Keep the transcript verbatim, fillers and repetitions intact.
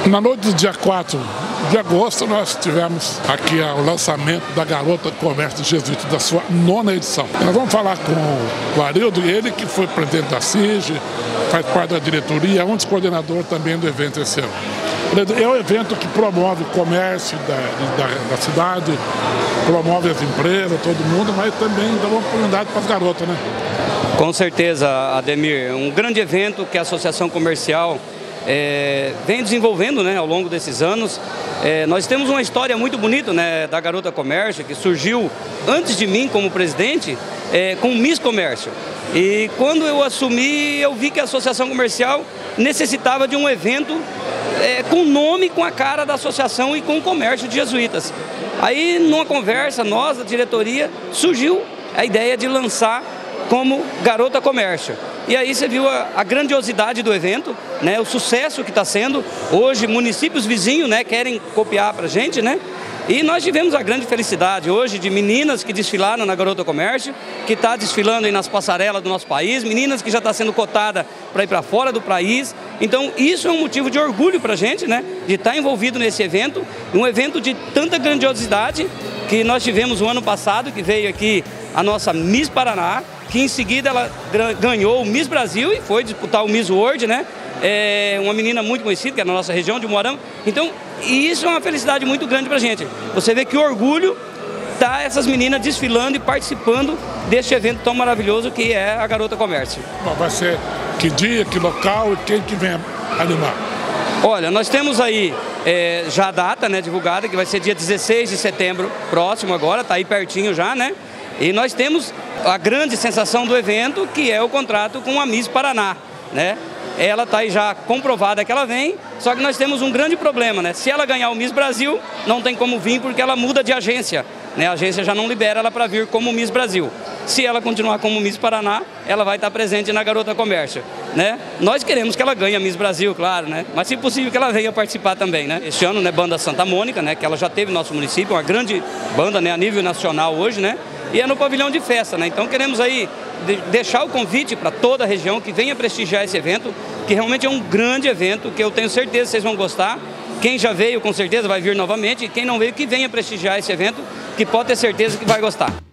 Na noite do dia quatro de agosto, nós tivemos aqui o lançamento da Garota do Comércio Jesuíta, da sua nona edição. Nós vamos falar com o Arildo, ele que foi presidente da C I G, faz parte da diretoria, é um dos coordenadores também do evento esse ano. É um evento que promove o comércio da, da, da cidade, promove as empresas, todo mundo, mas também dá uma oportunidade para as garotas, né? Com certeza, Ademir, um grande evento que a Associação Comercial É, vem desenvolvendo, né, ao longo desses anos. É, nós temos uma história muito bonita, né, da Garota Comércio, que surgiu antes de mim como presidente, é, com o Miss Comércio. E quando eu assumi, eu vi que a Associação Comercial necessitava de um evento é, com nome, com a cara da associação e com o comércio de jesuítas. Aí, numa conversa, nós, da diretoria, surgiu a ideia de lançar como Garota Comércio. E aí você viu a, a grandiosidade do evento, né, o sucesso que está sendo. Hoje municípios vizinhos, né, querem copiar para a gente, né? E nós tivemos a grande felicidade hoje de meninas que desfilaram na Garota Comércio, que está desfilando aí nas passarelas do nosso país, meninas que já está sendo cotada para ir para fora do país. Então isso é um motivo de orgulho para a gente, né, de estar envolvido nesse evento, um evento de tanta grandiosidade que nós tivemos o ano passado, que veio aqui a nossa Miss Paraná, que em seguida ela ganhou o Miss Brasil e foi disputar o Miss World, né? É uma menina muito conhecida, que é na nossa região de Moarama. Então, isso é uma felicidade muito grande pra gente. Você vê que orgulho tá essas meninas desfilando e participando deste evento tão maravilhoso que é a Garota Comércio. Bom, vai ser que dia, que local e quem que vem animar? Olha, nós temos aí é, já a data, né, divulgada, que vai ser dia dezesseis de setembro, próximo agora, tá aí pertinho já, né? E nós temos a grande sensação do evento, que é o contrato com a Miss Paraná, né? Ela está aí já comprovada que ela vem, só que nós temos um grande problema, né? Se ela ganhar o Miss Brasil, não tem como vir porque ela muda de agência, né? A agência já não libera ela para vir como Miss Brasil. Se ela continuar como Miss Paraná, ela vai estar presente na Garota Comércio, né? Nós queremos que ela ganhe a Miss Brasil, claro, né? Mas se possível que ela venha participar também, né? Este ano, né, Banda Santa Mônica, né, que ela já teve no nosso município, uma grande banda, né, a nível nacional hoje, né? E é no pavilhão de festa, né? Então queremos aí deixar o convite para toda a região que venha prestigiar esse evento, que realmente é um grande evento, que eu tenho certeza que vocês vão gostar. Quem já veio, com certeza, vai vir novamente, e quem não veio, que venha prestigiar esse evento, que pode ter certeza que vai gostar.